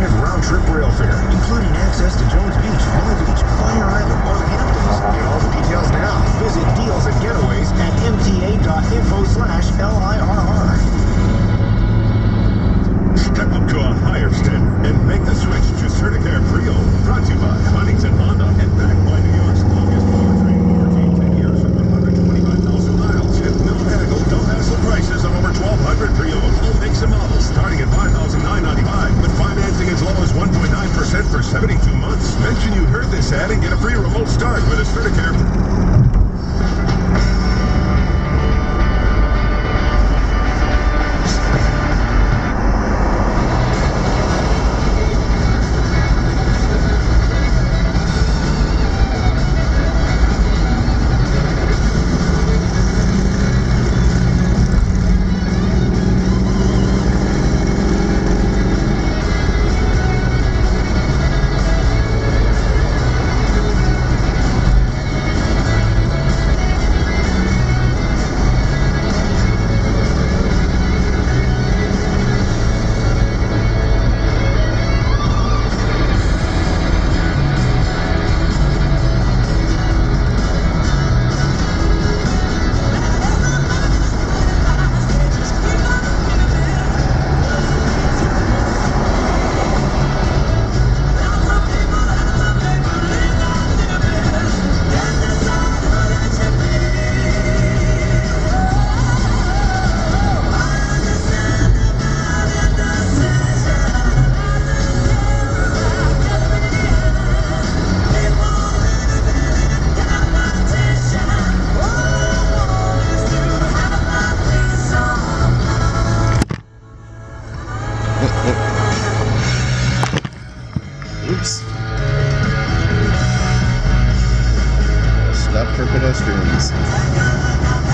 discounted round-trip rail fare, including access to Jones Beach, Long Beach, Fire Island, or the Hamptons. Get all the details now. Visit Deals and Getaways at mta.info/LIRR. Step up to a higher standard and make the switch to Certicare Pre-Owned. Brought to you by Huntington Honda and backed by New York's longest powertrain warranty. 10 years or 125,000 miles. And no haggle, no hassle prices on over 1,200 pre-owned. All makes and models starting at $5,995, with financing as low as 1.9% for 72 months. Mention you heard this ad and get a free remote start with a Certicare. Oops. Stop for pedestrians.